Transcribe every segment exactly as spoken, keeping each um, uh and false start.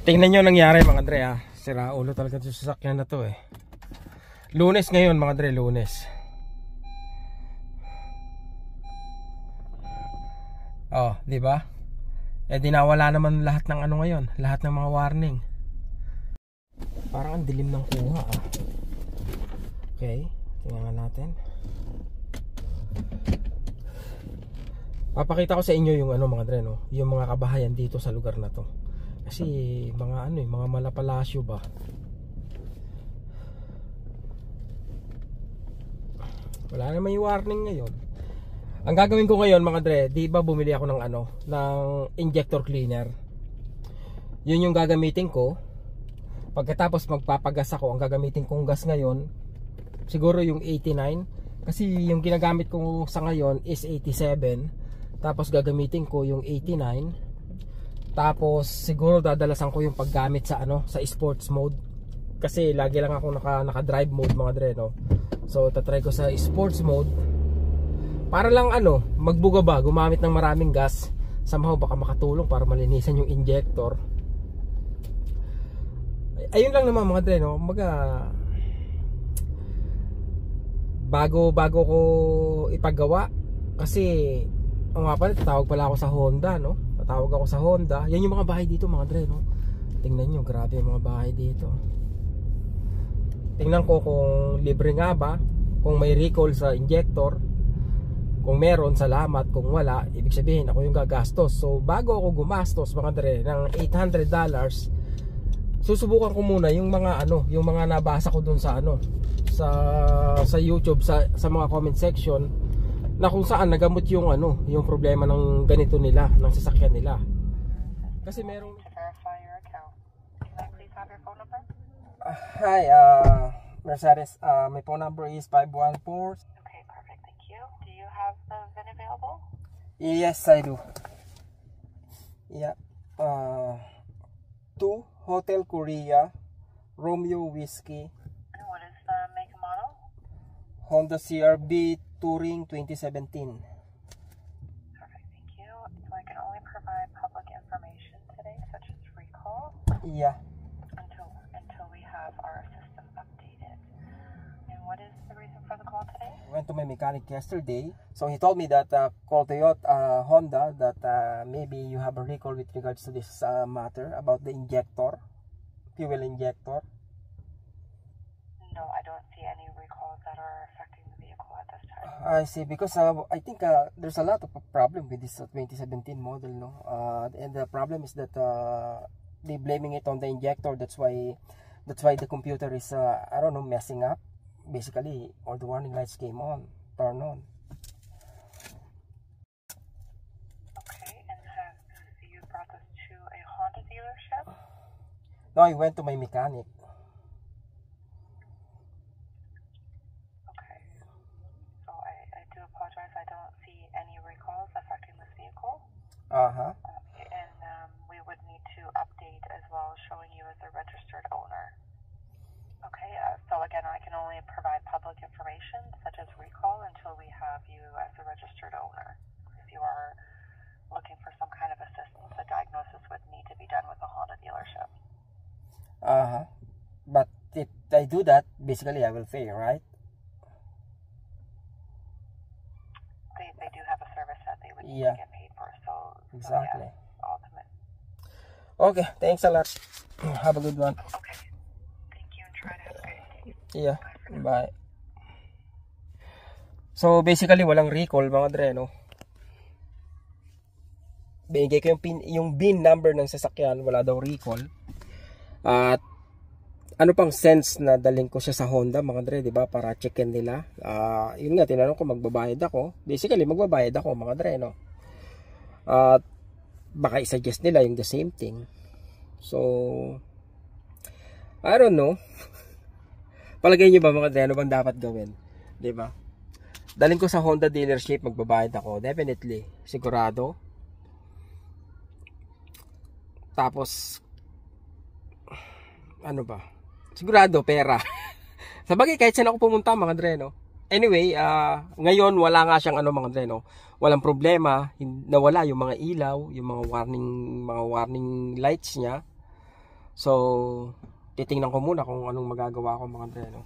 Tingnan nyo nangyari mga Dre ha. Sira ulo talaga sa sasakyan na to eh. Lunes ngayon mga Dre, Lunes. Oh, di ba? Eh di nawala naman lahat ng ano ngayon, lahat ng mga warning. Parang ang dilim ng kuha ah. Okay, tingnan natin. Papakita ko sa inyo yung ano mga Dre no, yung mga kabahayan dito sa lugar na to. Kasi mga ano eh, mga malapalasyo ba. Wala naman yung warning ngayon. Ang gagawin ko ngayon mga Dre, di ba bumili ako ng ano, ng injector cleaner. Yun yung gagamitin ko. Pagkatapos magpapagas ako, ang gagamitin kong gas ngayon siguro yung eighty-nine. Kasi yung ginagamit ko sa ngayon is eighty-seven. Tapos gagamitin ko yung eighty-nine. Tapos siguro dadalasan ko yung paggamit sa ano, sa sports mode. Kasi lagi lang ako naka, naka drive mode mga Dre no. So tatry ko sa sports mode. Para lang ano, magbuga ba, gumamit ng maraming gas. Somehow baka makatulong para malinisan yung injector. Ayun lang naman mga Dre no. Maga Bago bago ko ipagawa. Kasi o nga pala, tatawag pala ako sa Honda no. Tatawag ako sa Honda. Yan yung mga bahay dito mga Dre no. Tingnan nyo, grabe yung mga bahay dito. Tingnan ko kung libre nga ba, kung may recall sa injector. Kung meron, salamat. Kung wala, ibig sabihin ako yung gagastos. So bago ako gumastos mga Dre ng eight hundred dollars, susubukan ko muna yung mga ano, yung mga nabasa ko dun sa ano, sa sa YouTube, sa sa mga comment section, na kung saan nagamot yung ano, yung problema ng ganito nila, ng sasakyan nila. Kasi merong uh, Hi, uh, Mercedes, uh, my phone number is five one four. Okay, perfect, thank you. Do you have the V I N available? Yes, I do. Yeah. Uh, two Hotel Korea Romeo Whiskey. And what is the make and model? Honda C R V Touring twenty seventeen. Perfect, thank you. So I can only provide public information today, such as recall. Yeah. Until until we have our system updated. And what is the reason for the call today? I went to my mechanic yesterday, so he told me that uh, call Toyota uh, Honda that uh, maybe you have a recall with regards to this uh, matter about the injector, fuel injector. No, I don't see any recalls that are affecting the vehicle at this time. I see, because uh, I think uh, there's a lot of problem with this uh, twenty seventeen model, no? Uh, and the problem is that uh, they blaming it on the injector. That's why, that's why the computer is uh, I don't know, messing up. Basically, all the warning lights came on, turn on. Okay, and have you brought this to a Honda dealership? No, I went to my mechanic. Okay, so I, I do apologize. I don't see any recalls affecting this vehicle. Uh-huh. Okay, and um, we would need to update as well, showing you as a registered owner. Okay, uh, so again, I can only provide public information, such as recall, until we have you as a registered owner. If you are looking for some kind of assistance, a diagnosis would need to be done with a Honda dealership. Uh-huh. But if I do that, basically I will pay, right? They, they do have a service that they would need Yeah. to get paid for, so, Exactly. so yes, ultimate. Okay, thanks a lot. Have a good one. Okay. Thank you, and try to have a good day. Yeah, bye. So basically walang recall mga Dre no. Binigay ko yung pin, yung V I N number ng sasakyan, wala daw recall. At ano pang sense na daling ko siya sa Honda mga Dre, di ba, para checkin nila. Ah, uh, yun nga, tinanong ko magbabayad ako. Basically magbabayad ako mga Dre no. At baka i-suggest nila yung the same thing. So I don't know. Palagay nyo ba mga Dre, ano bang dapat gawin? Diba? Daling ko sa Honda dealership, magbabayad ako. Definitely. Sigurado. Tapos, ano ba? Sigurado, pera. Sabagay, kahit saan ako pumunta mga Dre, no? Anyway, uh, ngayon, wala nga siyang ano mga Dre, no? Walang problema. Nawala yung mga ilaw, yung mga warning, mga warning lights niya. So titingnan ko muna kung anong magagawa ko mga Dre, no?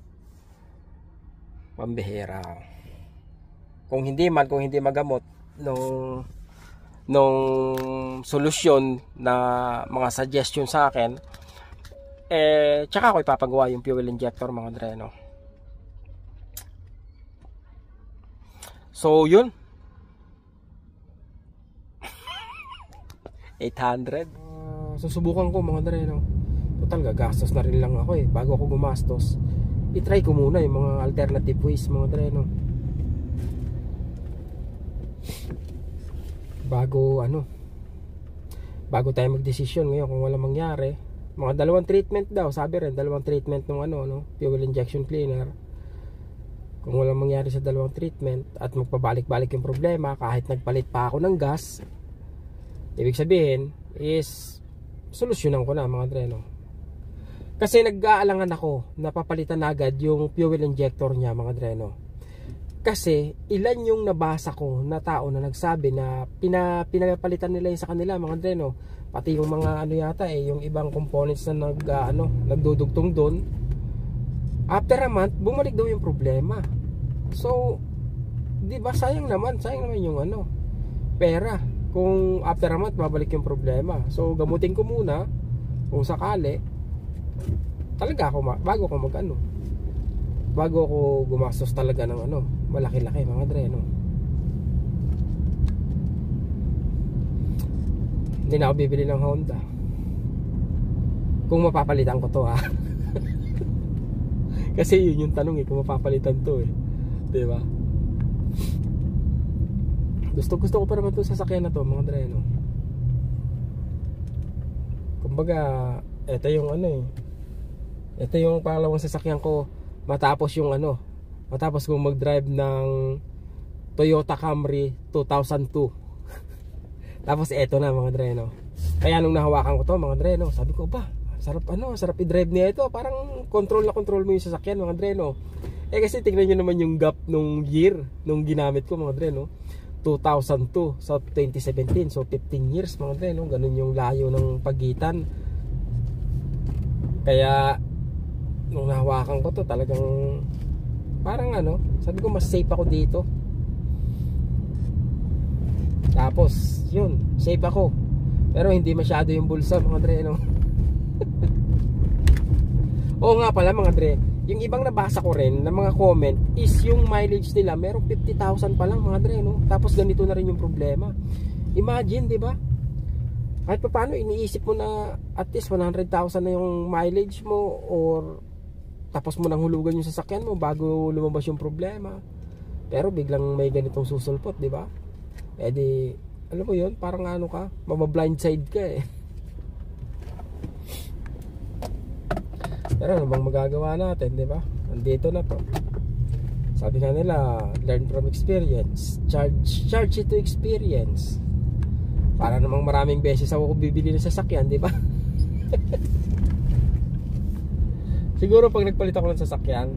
Pambihira. Kung hindi man, kung hindi magamot nung nung solusyon na mga suggestion sa akin, eh tsaka ako ipapagawa yung fuel injector mga Dre, no? So yun, eight hundred. Uh, susubukan ko mga Dre, no? Total gagastos na rin lang ako eh. Bago ako gumastos, i-try ko muna yung mga alternative ways mga Dre, no? Bago ano, bago tayo magdesisyon ngayon kung walang mangyari. Mga dalawang treatment daw, sabi rin, dalawang treatment ng ano, no? Fuel injection cleaner. Kung walang mangyari sa dalawang treatment at magpabalik-balik yung problema kahit nagpalit pa ako ng gas, ibig sabihin is solusyonan ko na mga Dre, no? Kasi nag-aalangan ako na papalitan na agad yung fuel injector niya mga Dre, no? Kasi ilan yung nabasa ko na tao na nagsabi na pina, pinapalitan nila yung sa kanila mga Dre, no? Pati yung mga ano yata eh, yung ibang components na nag, uh, ano, nagdudugtong doon, after a month bumalik daw yung problema. So di ba sayang naman, sayang naman yung ano, pera kung after a month babalik yung problema. So gamutin ko muna kung sakali talaga ako bago ko mag ano, bago ako gumastos talaga ng ano, malaki-laki mga Dre, no? Hindi na ako bibili ng Honda kung mapapalitan ko to, ha. Kasi yun yung tanong eh, kung mapapalitan to eh, di ba? Gusto gusto ko pa naman to sasakyan na to mga Dre, no? Kumbaga ito yung ano eh, ito yung pangalawang sasakyan ko matapos yung ano, matapos kong mag-drive ng Toyota Camry two thousand two. Tapos eto na mga Dre, no? Kaya nung nahawakan ko to mga Dre, no, sabi ko ba, sarap ano, sarap i-drive niya ito. Parang control na control mo yung sasakyan mga Dre, no? Eh kasi tingnan nyo naman yung gap nung year nung ginamit ko mga Dre, no? two thousand two sa twenty seventeen, so fifteen years mga Dre, no? Ganun yung layo ng pagitan. Kaya nung nahawakan ko to talagang parang ano, sabi ko mas safe ako dito. Tapos yun, safe ako pero hindi masyado yung bulsa mga Dre, no? Oo nga pala mga Dre, yung ibang nabasa ko rin na mga comment is yung mileage nila merong fifty thousand pa lang mga Dre, no? Tapos ganito na rin yung problema. Imagine, di ba? Kahit pa paano iniisip mo na at least one hundred thousand na yung mileage mo, or tapos mo nang hulugan yung sasakyan mo bago lumabas yung problema. Pero biglang may ganitong susulpot, di ba? Eh di, alam mo yun, parang ano ka, mabablindside ka eh. Pero ano bang magagawa natin, di ba? Nandito na to. Sabi nga nila, learn from experience, charge charge it to experience. Para namang maraming beses ako bibili ng sasakyan, di ba? Siguro pag nagpalit ako ng sasakyan,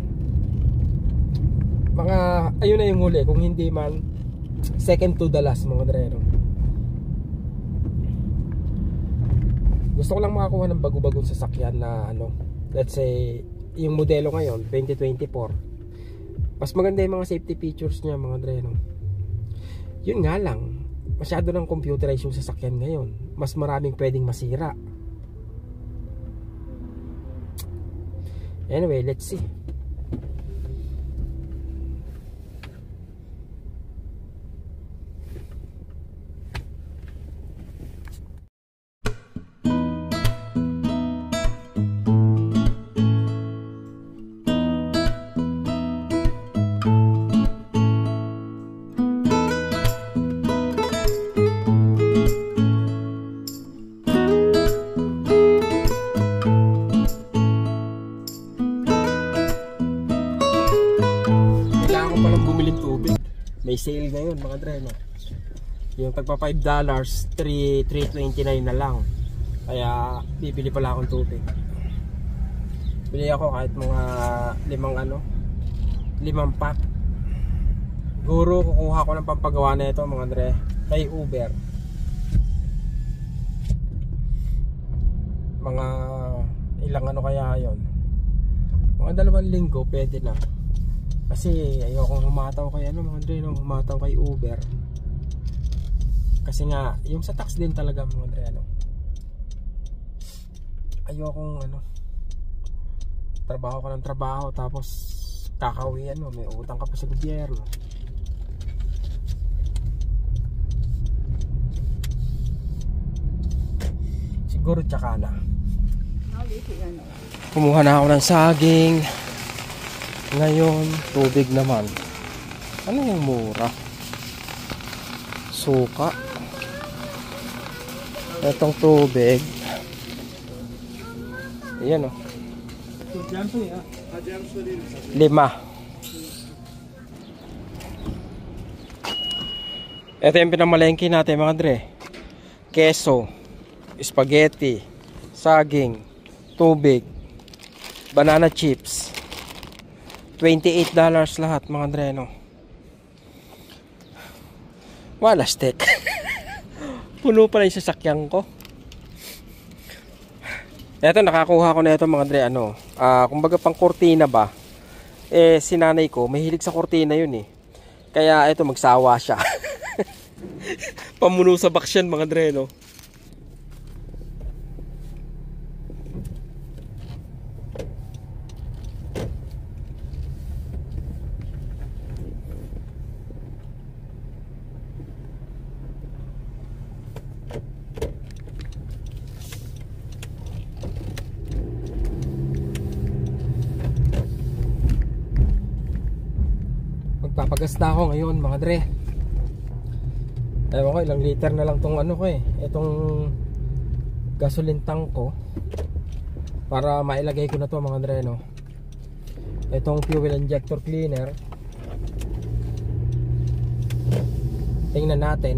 mga ayun na yung huli, kung hindi man second to the last mga Dre, no? Gusto ko lang makakuha ng bago-bagong sasakyan na ano, let's say yung modelo ngayon twenty twenty-four, mas maganda yung mga safety features niya mga Dre, no? Yun nga lang, masyado ng computerized yung sasakyan ngayon, mas maraming pwedeng masira. Anyway, let's see. May sale ngayon mga Dre, no? Yung tagpa five dollars, three twenty-nine na lang. Kaya bibili pala akong tubig. Bili ako kahit mga limang ano, limang pack. Guro kukuha ko ng pampagawa na ito mga Dre, kay Uber. Mga ilang ano kaya yon, mga dalawang linggo pwede na. Kasi ayokong humataw kay ano mga Dre, no? Humataw kay Uber. Kasi nga yung sa tax din talaga mga Dre, ano, ayokong ano, trabaho ka ng trabaho tapos kakawian mo, may utang ka pa sa gobyerno. Siguro tsaka na. Kumuha na ako ng saging. Ngayon, tubig naman. Ano yung mura? Suka. Itong tubig. Ayan o. Lima. Ito yung pinamalengke natin mga Dre. Keso, spaghetti, saging, tubig, banana chips. twenty-eight dollars lahat mga Dre, no? Wala steak. Puno pa na yung sasakyan ko. Eto, nakakuha ko na ito mga Dre, ano, uh, kumbaga pang kortina ba. Eh, si nanay ko, mahilig sa kortina yun eh. Kaya ito, magsawa siya. Pamuno sa box yan mga Dre, no? Magpapagas na ako ngayon mga Dre. Ewan ko, ilang liter na lang tong ano ko eh, itong gasoline tank ko, para mailagay ko na to mga Dre, no? Itong fuel injector cleaner, tingnan natin.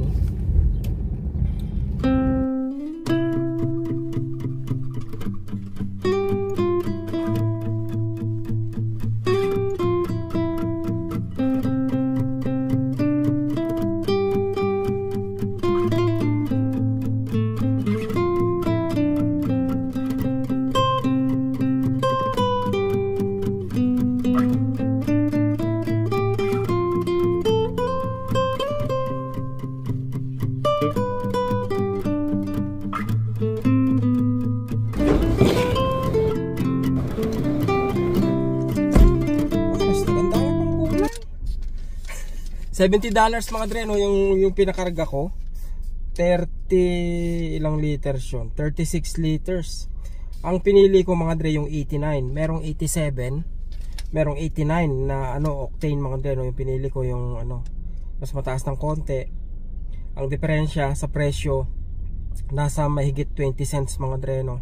seventy dollars mga Dre, no, yung, yung pinakarga ko. Thirty ilang liters yun, thirty-six liters. Ang pinili ko mga Dre yung eighty-nine. Merong eighty-seven, merong eighty-nine na ano, octane mga Dre, no. Yung pinili ko yung ano, mas mataas ng konti. Ang diferensya sa presyo nasa mahigit twenty cents mga Dre, no.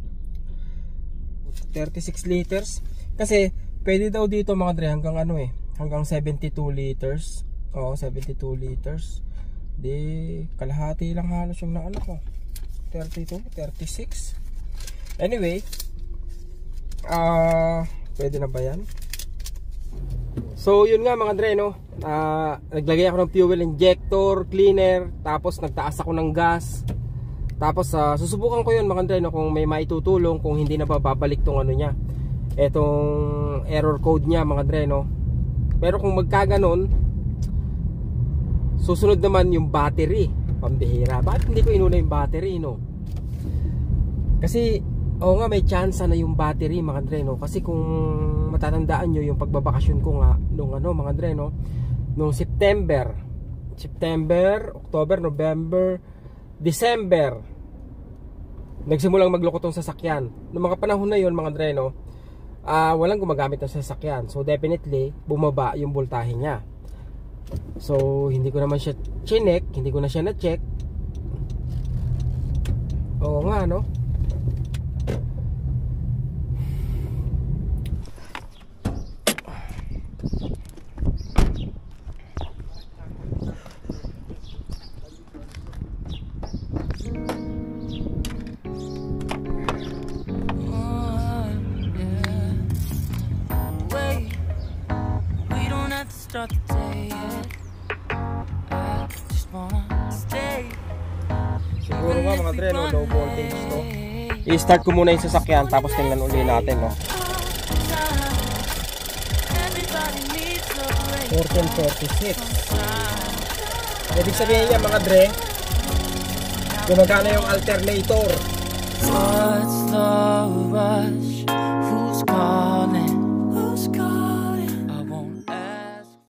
thirty-six liters. Kasi pwede daw dito mga Dre hanggang ano eh, hanggang seventy-two liters. Oo, seventy-two liters. Di, kalahati lang halos yung naano ko. thirty-two, thirty-six. Anyway, ah, uh, pwede na ba yan? So, yun nga mga Dre, no? Uh, naglagay ako ng fuel injector, cleaner, tapos nagtaas ako ng gas. Tapos, uh, susubukan ko yun mga Dre, no? Kung may maitutulong, kung hindi na babalik tong ano niya. Etong error code niya mga Dre, no? Pero kung magkaganon, susunod naman yung battery. Pambihira. Bakit hindi ko inuna yung battery, no? Kasi, oo nga, may chance na yung battery, mga Dre, no? Kasi kung matatandaan nyo yung pagbabakasyon ko nga, nung ano, mga Dre, no? Nung September, September, October, November, December, nagsimulang magloko tong sasakyan. Noong mga panahon na yun, mga Dre, no? Uh, walang gumagamit ng sasakyan. So, definitely, bumaba yung voltahe niya. So, hindi ko naman siya chinek, hindi ko na siya na-check. Oo nga, no? Start the day yet. I just wanna stay. Siguro nga mga Dre, no, low voltage to. I-start ko muna yung sasakyan tapos tingnan uli natin, no. fourteen forty-six. Ibig sabihin niya mga dre, gumagana yung alternator. What's the